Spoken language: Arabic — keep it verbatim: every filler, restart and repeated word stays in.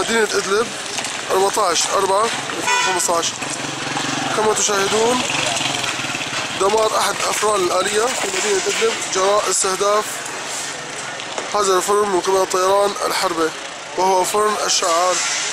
مدينة إدلب أربعة عشر أربعة ألفين وخمسة عشر. كما تشاهدون دمار أحد أفران الآلية في مدينة إدلب جراء استهداف هذا الفرن من قبل الطيران الحربي وهو فرن الشعار.